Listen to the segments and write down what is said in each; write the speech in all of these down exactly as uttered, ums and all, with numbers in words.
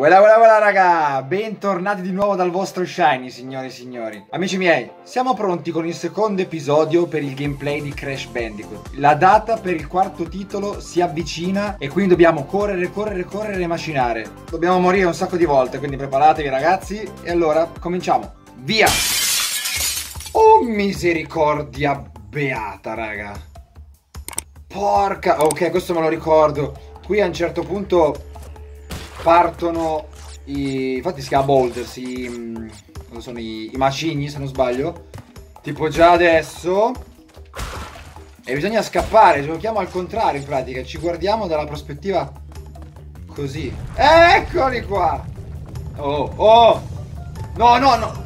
Voilà, voilà, voilà raga, bentornati di nuovo dal vostro Shiny, signore e signori. Amici miei, siamo pronti con il secondo episodio per il gameplay di Crash Bandicoot. La data per il quarto titolo si avvicina e quindi dobbiamo correre, correre, correre e macinare. Dobbiamo morire un sacco di volte, quindi preparatevi ragazzi. E allora, cominciamo. Via! Oh misericordia beata, raga. Porca... Ok, questo me lo ricordo. Qui a un certo punto... partono i... infatti si chiama boulders, i... cosa sono i... i macigni se non sbaglio. Tipo già adesso. E bisogna scappare, giochiamo al contrario in pratica. Ci guardiamo dalla prospettiva così. Eccoli qua. Oh, oh. No, no, no.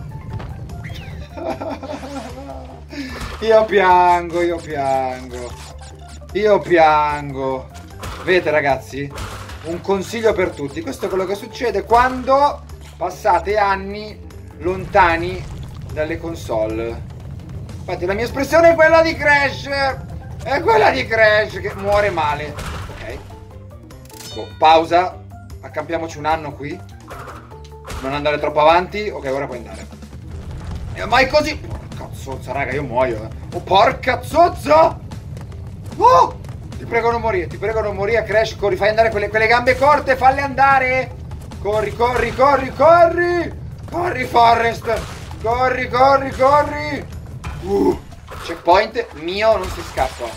Io piango, io piango. Io piango. Vedete ragazzi? Un consiglio per tutti, questo è quello che succede quando passate anni lontani dalle console. Infatti la mia espressione è quella di Crash, è quella di Crash che muore male. Ok, oh, pausa, accampiamoci un anno qui, non andare troppo avanti. Ok, ora puoi andare. E mai così, porca zozza raga, io muoio eh. Oh porca zozza. Oh! Ti prego non morire, ti prego non morire, Crash, corri, fai andare quelle, quelle gambe corte, falle andare! Corri, corri, corri, corri! Corri, Forrest! Corri, corri, corri! Uh, checkpoint mio, non si scappa.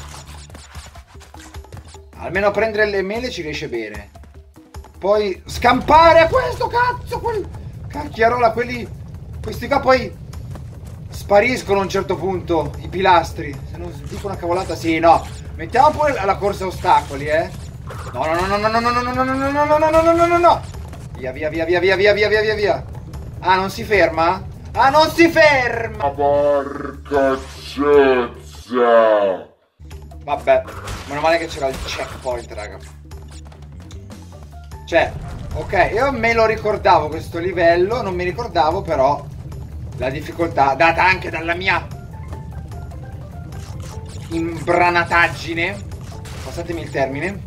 Almeno a prendere le mele ci riesce bene. Poi scampare a questo, cazzo! Quelli, cacchiarola, quelli... questi qua poi spariscono a un certo punto, i pilastri. Se non dico una cavolata, sì, no. Mettiamo pure la corsa a ostacoli, eh. No, no, no, no, no, no, no, no, no, no, no, no, no, no, no, no, no, no. Via, via, via, via, via, via, via, via, via, via. Ah, non si ferma? Ah, non si ferma! Porca zozza! Vabbè, meno male che c'era il checkpoint, raga. Cioè, ok, io me lo ricordavo questo livello, non mi ricordavo però la difficoltà data anche dalla mia imbranataggine, passatemi il termine.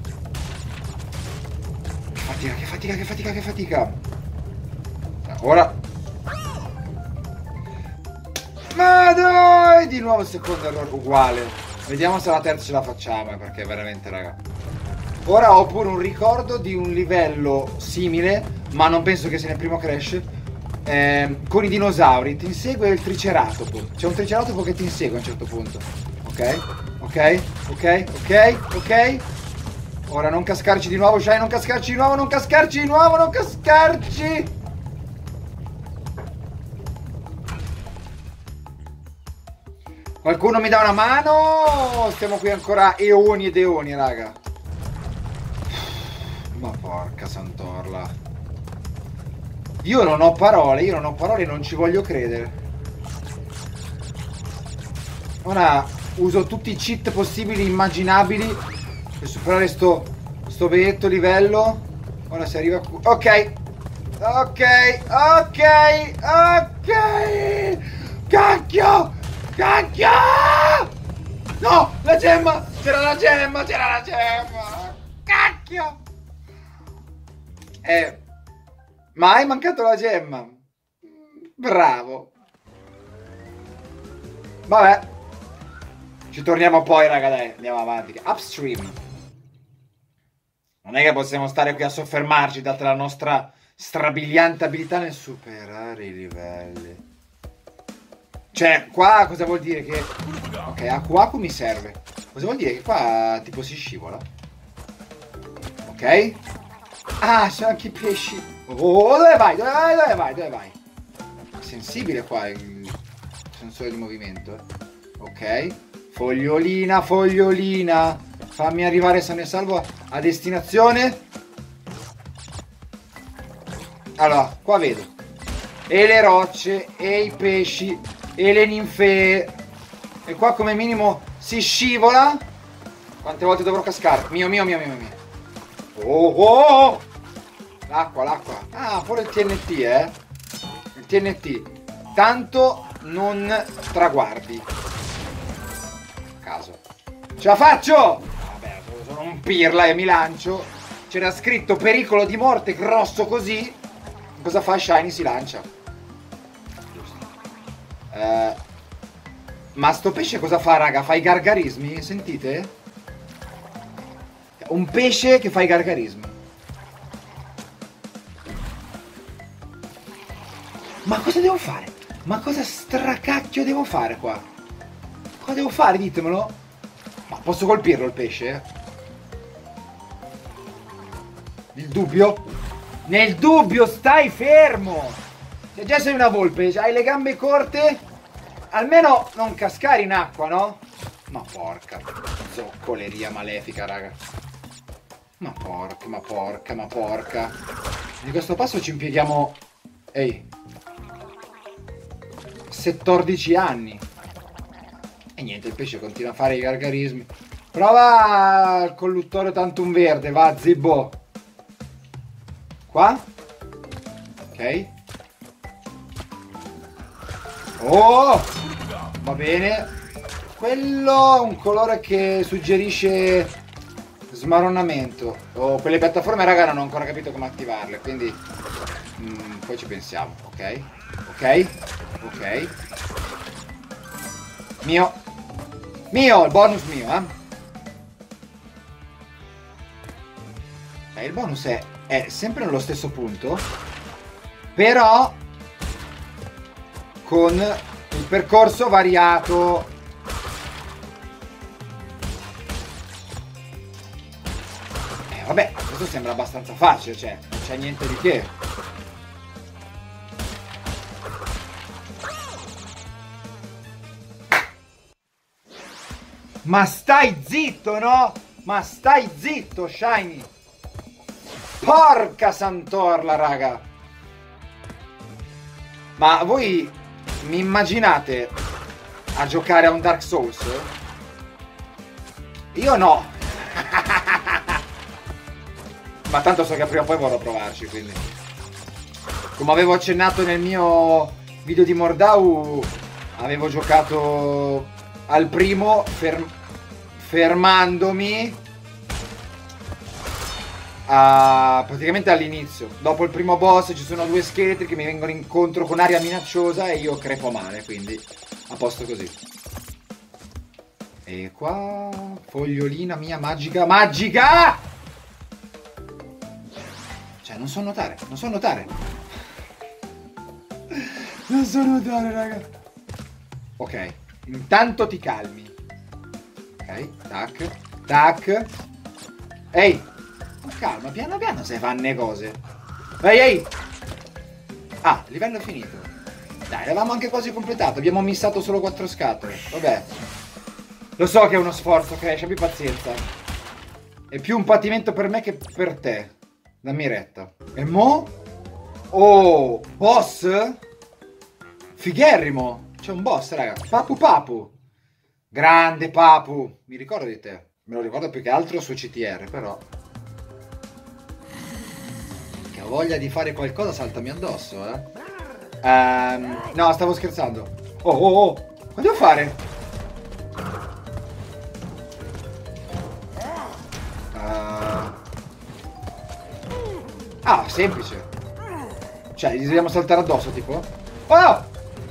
Che fatica, che fatica, che fatica, che fatica. Ora. Ma dai, di nuovo il secondo errore uguale. Vediamo se la terza ce la facciamo, perché veramente raga. Ora ho pure un ricordo di un livello simile, ma non penso che sia nel primo Crash, eh, con i dinosauri. Ti insegue il triceratopo. C'è un triceratopo che ti insegue a un certo punto. Ok, ok, ok, ok, ok. Ora non cascarci di nuovo, Shiny, non cascarci di nuovo, non cascarci di nuovo, non cascarci. Qualcuno mi dà una mano? Stiamo qui ancora eoni ed eoni, raga. Ma porca santorla. Io non ho parole, io non ho parole, non ci voglio credere. Ora uso tutti i cheat possibili, immaginabili per superare sto sto benedetto livello. Ora si arriva qui. Ok. Ok. Ok. Ok. Cacchio. Cacchio. No, la gemma. C'era la gemma, c'era la gemma. Cacchio. Eh. Ma hai mancato la gemma. Bravo. Vabbè. Ci torniamo poi, raga, dai, andiamo avanti. Upstream. Non è che possiamo stare qui a soffermarci, data la nostra strabiliante abilità nel superare i livelli. Cioè, qua cosa vuol dire che... Ok, Aku Aku mi serve. Cosa vuol dire che qua tipo si scivola? Ok. Ah, sono anche i pesci. Oh, dove vai? Dove vai? Dove vai? Dove vai? È sensibile qua il sensore di movimento. Ok. Fogliolina, fogliolina, fammi arrivare sano e salvo a destinazione. Allora, qua vedo e le rocce, e i pesci, e le ninfee. E qua come minimo si scivola. Quante volte dovrò cascare? Mio, mio, mio, mio, mio. Oh, oh! L'acqua, l'acqua. Ah, pure il T N T, eh. Il T N T. Tanto non traguardi. Caso. Ce la faccio! Vabbè, sono un pirla e mi lancio. C'era scritto pericolo di morte grosso così. Cosa fa Shiny? Si lancia. Giusto. Eh, ma sto pesce cosa fa, raga? Fa i gargarismi? Sentite? Un pesce che fa i gargarismi. Ma cosa devo fare? Ma cosa stracacchio devo fare qua? Cosa devo fare? Ditemelo. Ma posso colpirlo il pesce? Nel dubbio? Nel dubbio stai fermo! Se già sei una volpe, hai le gambe corte, almeno non cascare in acqua, no? Ma porca zoccoleria malefica, raga. Ma porca, ma porca, ma porca. Di questo passo ci impieghiamo... Ehi. settordici anni. E niente, il pesce continua a fare i gargarismi. Prova il colluttorio tantum verde, va, zibbo. Qua. Ok. Oh! Va bene. Quello è un colore che suggerisce smarronamento. Oh, quelle piattaforme, raga, non ho ancora capito come attivarle, quindi mm, poi ci pensiamo. Ok. Ok. Ok. Mio. Mio, il bonus mio, eh. Eh, il bonus è, è sempre nello stesso punto, però con il percorso variato. Eh, vabbè, questo sembra abbastanza facile, cioè, non c'è niente di che. Ma stai zitto, no? Ma stai zitto, Shiny! Porca santorla, raga! Ma voi mi immaginate a giocare a un Dark Souls? Io no! Ma tanto so che prima o poi vorrò provarci, quindi... Come avevo accennato nel mio video di Mordau, avevo giocato al primo fer fermandomi a, praticamente all'inizio. Dopo il primo boss ci sono due scheletri che mi vengono incontro con aria minacciosa e io crepo male, quindi a posto così. E qua fogliolina mia magica, magica! Cioè non so nuotare, non so nuotare. Non so nuotare, raga. Ok, intanto ti calmi. Ok, tac, tac. Ehi, calma, piano piano se fanno cose. Ehi, ehi. Ah, livello finito. Dai, l'avevamo anche quasi completato. Abbiamo missato solo quattro scatole. Vabbè. Lo so che è uno sforzo, Crash, abbi pazienza. È più un patimento per me che per te. Dammi retta. E mo? Oh, boss? Figherrimo. C'è un boss, raga. Papu Papu. Grande Papu. Mi ricordo di te. Me lo ricordo più che altro su C T R, però. Che ho voglia di fare qualcosa, saltami addosso, eh. Um, no, stavo scherzando. Oh, oh, oh. Cosa devo fare? Uh... Ah, semplice. Cioè, gli dobbiamo saltare addosso, tipo? Oh!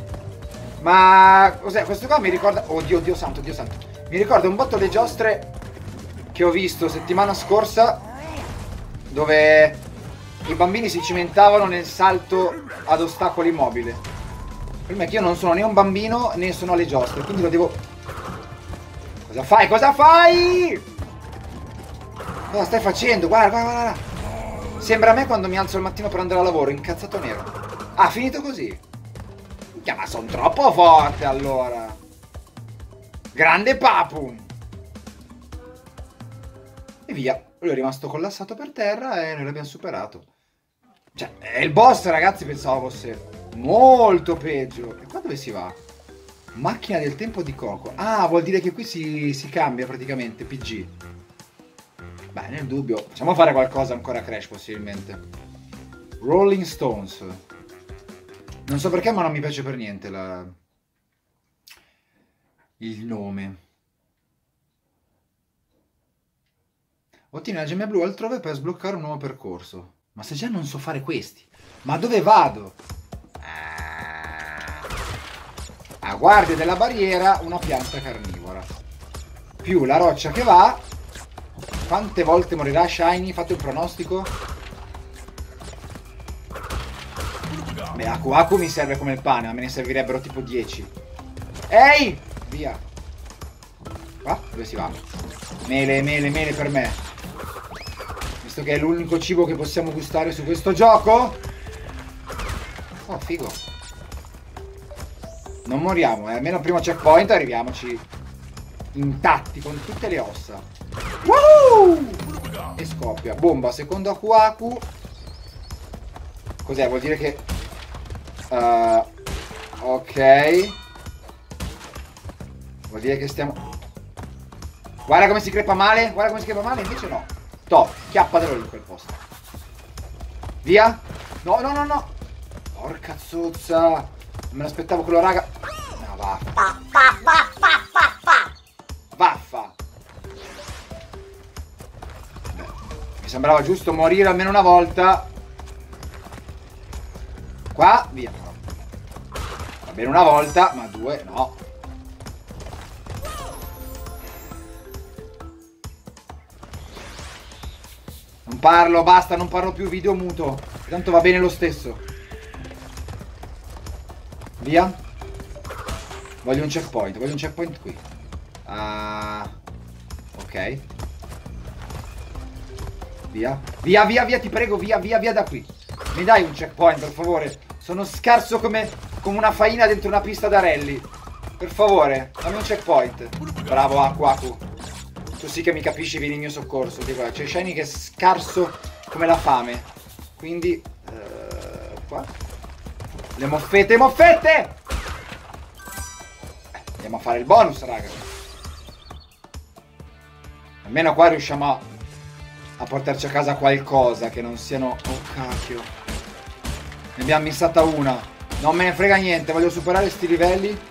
Ma cos'è? Questo qua mi ricorda... Oddio, Dio santo, Dio santo. Mi ricorda un botto le giostre che ho visto settimana scorsa, dove i bambini si cimentavano nel salto ad ostacoli immobili. Il problema è che io non sono né un bambino né sono alle giostre, quindi lo devo... Cosa fai? Cosa fai? Cosa stai facendo? Guarda, guarda, guarda. Sembra a me quando mi alzo al mattino per andare a lavoro, incazzato nero. Ah, finito così. Ma sono troppo forte allora. Grande Papu. E via. Lui è rimasto collassato per terra e noi l'abbiamo superato. Cioè, è il boss, ragazzi, pensavo fosse molto peggio. E qua dove si va? Macchina del tempo di Coco. Ah, vuol dire che qui si, si cambia praticamente P G. Beh, nel dubbio facciamo fare qualcosa ancora a Crash possibilmente. Rolling Stones. Non so perché, ma non mi piace per niente la... il nome. Ottieni la gemme blu altrove per sbloccare un nuovo percorso. Ma se già non so fare questi, ma dove vado? A guardia della barriera una pianta carnivora. Più la roccia che va. Quante volte morirà Shiny? Fate un pronostico. Beh, Aku Aku mi serve come il pane, ma me ne servirebbero tipo dieci. Ehi! Via. Qua? Dove si va? Mele, mele, mele per me. Visto che è l'unico cibo che possiamo gustare su questo gioco. Oh, figo. Non moriamo, eh. Almeno al primo checkpoint arriviamoci intatti con tutte le ossa. Woohoo! E scoppia. Bomba, secondo Aku Aku. Cos'è? Vuol dire che... Uh, ok. Vuol dire che stiamo... Guarda come si crepa male. Guarda come si crepa male. Invece no. Top. Chiappadelo lì in quel posto. Via. No, no, no, no. Porca zozza. Non me l'aspettavo quello, raga. No, vaffa. Vaffa. Beh, mi sembrava giusto morire almeno una volta. Qua, via. Va bene una volta, ma due no. Non parlo, basta, non parlo più, video muto. Tanto va bene lo stesso. Via. Voglio un checkpoint, voglio un checkpoint qui. Uh, ok. Via. Via, via, via, ti prego, via, via, via da qui. Mi dai un checkpoint, per favore. Sono scarso come, come una faina dentro una pista da rally. Per favore, dammi un checkpoint. Bravo, Aku Aku. Tu sì che mi capisci, vieni in mio soccorso. C'è Shiny che è scarso come la fame. Quindi, uh, qua. Le moffette, moffette! Eh, andiamo a fare il bonus, raga. Almeno qua riusciamo a, a portarci a casa qualcosa che non siano... Oh, cacchio. Ne abbiamo missata una. Non me ne frega niente, voglio superare sti livelli.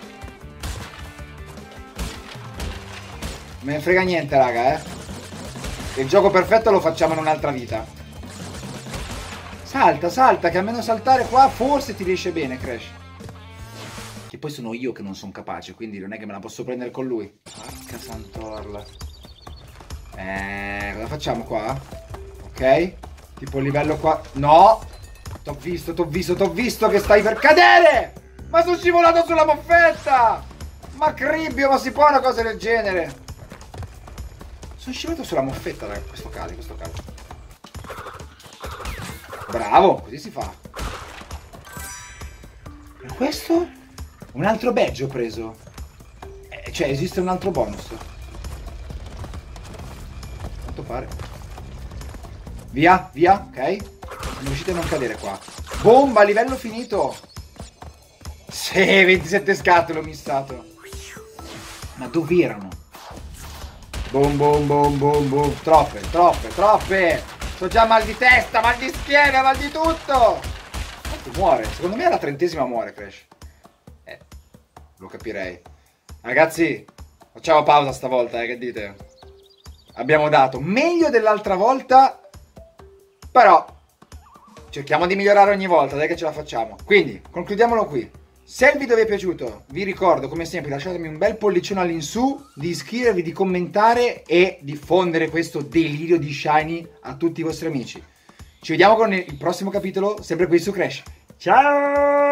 Me ne frega niente, raga, eh. Il gioco perfetto lo facciamo in un'altra vita. Salta, salta, che almeno saltare qua forse ti riesce bene, Crash. Che poi sono io che non sono capace, quindi non è che me la posso prendere con lui. Porca santorla. Eh, cosa facciamo qua? Ok. Tipo il livello qua. No! T'ho visto, t'ho visto, t'ho visto che stai per cadere! Ma sono scivolato sulla moffetta! Ma cribbio, ma si può una cosa del genere? Sono scivolato sulla moffetta, raga. Questo cade, questo cade. Bravo, così si fa. E questo? Un altro badge ho preso. Eh, cioè, esiste un altro bonus. Quanto pare. Via, via, ok. Non riuscite a non cadere qua. Bomba, livello finito. Sì, ventisette scatole ho missato. Ma dove erano? Boom, boom, boom, boom, boom. Troppe, troppe, troppe. C'ho già mal di testa, mal di schiena, mal di tutto. Quanto muore? Secondo me alla trentesima muore Crash. Eh, lo capirei. Ragazzi, facciamo pausa stavolta, eh, che dite? Abbiamo dato meglio dell'altra volta, però cerchiamo di migliorare ogni volta, dai che ce la facciamo. Quindi, concludiamolo qui. Se il video vi è piaciuto, vi ricordo come sempre lasciatemi un bel pollicione all'insù, di iscrivervi, di commentare e diffondere questo delirio di Shiny a tutti i vostri amici. Ci vediamo con il prossimo capitolo, sempre qui su Crash. Ciao!